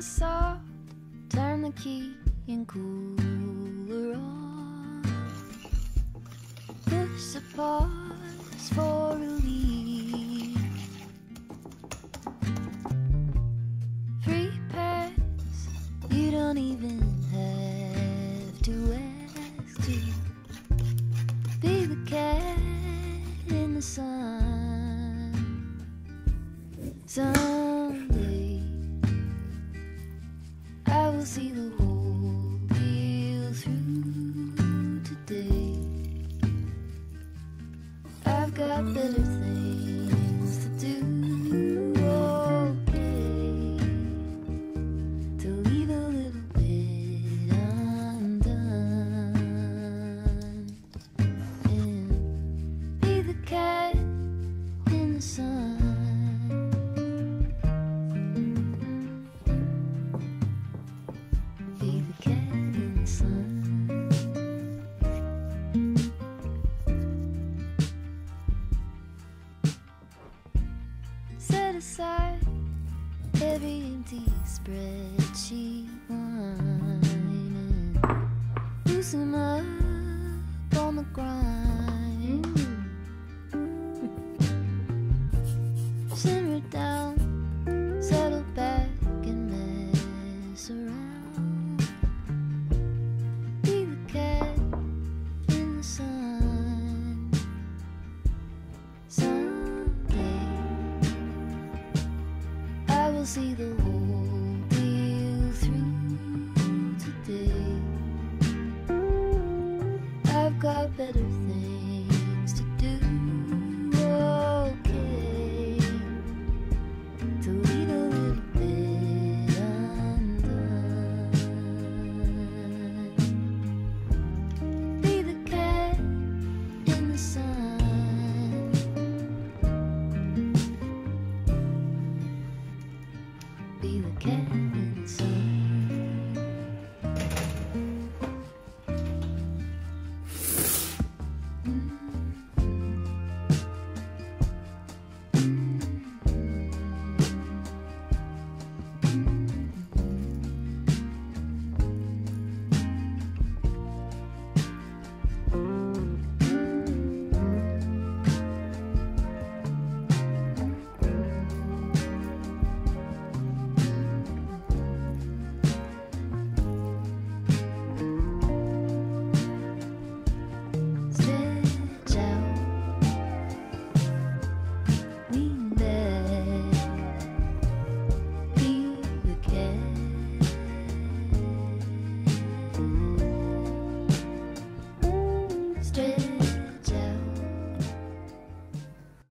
the soft, turn the key and cooler on. Push the pause for relief. Free pass, you don't even have to ask to be the cat in the sun. Someday I will see the whole deal through. Today I've got better things to do. Okay, to leave a little bit undone and be the cat in the sun. Be the cat in the sun. Set aside every empty spreadsheet line and loosen up on the grind. Simmer down, settle back and mess around. Be the cat in the sun. Someday I will see the